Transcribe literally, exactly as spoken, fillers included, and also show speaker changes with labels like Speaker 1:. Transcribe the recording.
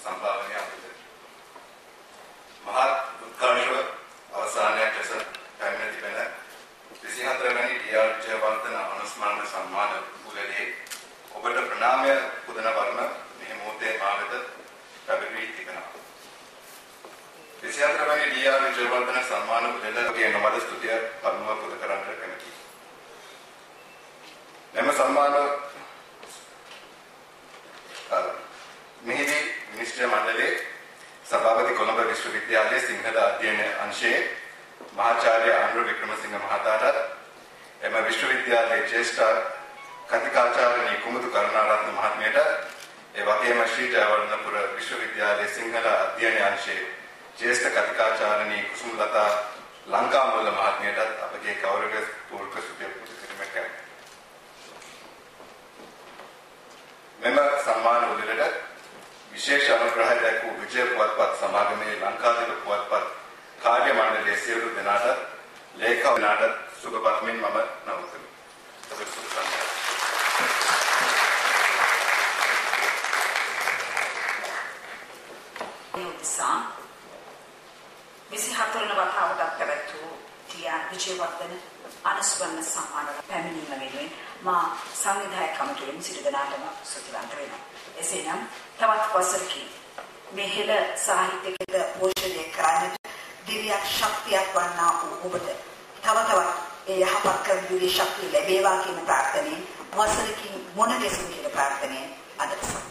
Speaker 1: සම්භාවනීය අපිට මහත් උත්කර්ෂව අවසානයක් ලෙස පැමිණ තිබෙන විසිහතර වැනි ඩී ආර් ජයවර්ධන අනුස්මරණ සම්මාන උළෙලේ ඔබට ප්‍රණාමය පුදන වර්ණ මේ මොහොතේ මා වෙත පැමිණී තිබෙනවා. විසිහතර වැනි ඩී ආර් ජයවර්ධන සම්මාන උළෙලගේ නමද ස්තුතිය පරිණව පුද කරන්නට කැමැතියි. එම සම්මාන මෙහිදී මිනිස්ත්‍රී මණ්ඩලයේ සභාපති කොළඹ විශ්වවිද්‍යාලයේ සිංහල අධ්‍යයන අංශයේ මහාචාර්ය ආන්ද්‍ර වික්‍රමසිංහ මහතාට එම විශ්වවිද්‍යාලයේ ජ්‍යෙෂ්ඨ කතිකාචාර්යනී කුමුදු කරුණාරත්න මහත්මියට ඒ වගේම ශ්‍රී ජයවර්ධනපුර විශ්වවිද්‍යාලයේ සිංහල අධ්‍යයන අංශයේ ජ්‍යෙෂ්ඨ කතිකාචාර්යනී කුසුමලතා ලංකාමුල්ල මහත්මියට අපගේ ගෞරව පූර්වක සුභ පුද කිරීමට කැමැතියි. මෙම සම්මාන උළෙලට විශේෂ අනුග්‍රහය දැක්වූ විජය පුවත්පත් සමාගමේ ලංකාදීප පුවත්පත් කාර්ය මණ්ඩලයේ සියලු දෙනාට ලේඛකවරයාට සුබ පතමින් මම නවතුමි. ඔබ සුබ සන්ධ්‍යාවක්.
Speaker 2: යුත්සා විසිහතර වන වතාවට පැවැත් වූ ඩී ආර් විජයවර්ධන අනුස්මරණ සම්මාන පැමිණීම වෙනුවෙන් මා සංවිධායක කමිටුවෙන් සිටු දෙනාටම ස්තුතිවන්ත වෙනවා. එසේනම් තවත් වසරකින් මෙහෙළ සාහිත්‍යයට පෝෂණය කරන්නට දිව්‍යක් ශක්තියක් වන්නා වූ ඔබට තව තවත් ඒ යහපත් කර දිව්‍ය ශක්තිය ලැබේවා කියන ප්‍රාර්ථනාවෙන් වසරකින් මොන දෙසින් කියන ප්‍රාර්ථනාවෙන් අද